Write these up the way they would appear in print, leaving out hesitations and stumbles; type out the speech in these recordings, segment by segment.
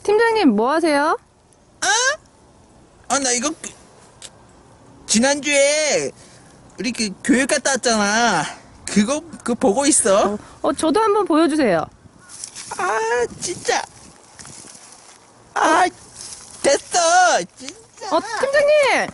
팀장님 뭐 하세요? 나 이거 지난주에 우리 교육 갔다 왔잖아. 그거 보고 있어. 저도 한번 보여주세요. 진짜. 됐어. 진짜. 팀장님!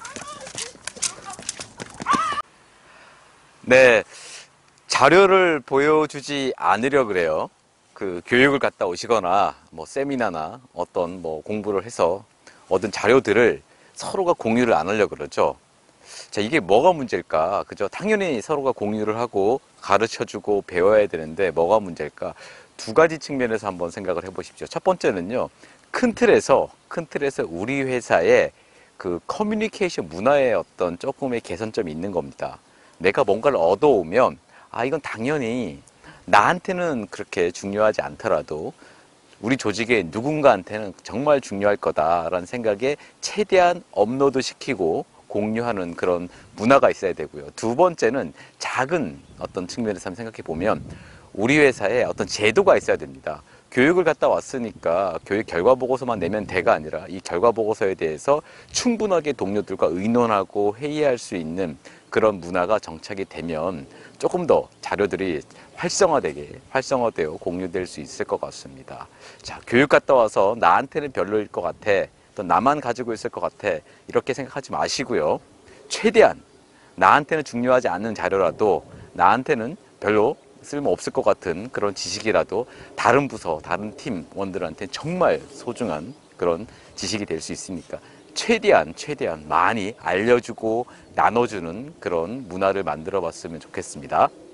네, 자료를 보여주지 않으려 그래요. 그 교육을 갔다 오시거나 뭐 세미나나 어떤 뭐 공부를 해서 얻은 자료들을 서로가 공유를 안 하려 그러죠. 자, 이게 뭐가 문제일까? 그죠? 당연히 서로가 공유를 하고 가르쳐주고 배워야 되는데 뭐가 문제일까? 두 가지 측면에서 한번 생각을 해보십시오. 첫 번째는요, 큰 틀에서 우리 회사의 그 커뮤니케이션 문화에 어떤 조금의 개선점이 있는 겁니다. 내가 뭔가를 얻어오면, 이건 당연히 나한테는 그렇게 중요하지 않더라도 우리 조직의 누군가한테는 정말 중요할 거다라는 생각에 최대한 업로드 시키고 공유하는 그런 문화가 있어야 되고요. 두 번째는 작은 어떤 측면에서 한번 생각해 보면 우리 회사에 어떤 제도가 있어야 됩니다. 교육을 갔다 왔으니까 교육 결과 보고서만 내면 돼가 아니라 이 결과 보고서에 대해서 충분하게 동료들과 의논하고 회의할 수 있는 그런 문화가 정착이 되면 조금 더 자료들이 활성화되어 공유될 수 있을 것 같습니다. 자, 교육 갔다 와서 나한테는 별로일 것 같아, 또 나만 가지고 있을 것 같아, 이렇게 생각하지 마시고요. 최대한 나한테는 중요하지 않는 자료라도 나한테는 별로 쓸모없을 것 같은 그런 지식이라도 다른 부서, 다른 팀원들한테 정말 소중한 그런 지식이 될 수 있으니까 최대한 많이 알려주고 나눠주는 그런 문화를 만들어 봤으면 좋겠습니다.